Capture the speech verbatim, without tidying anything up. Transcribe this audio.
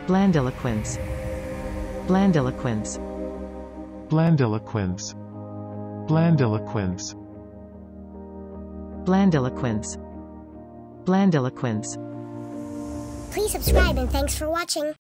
blandiloquence, blandiloquence, blandiloquence, blandiloquence, blandiloquence, blandiloquence. Please subscribe and thanks for watching.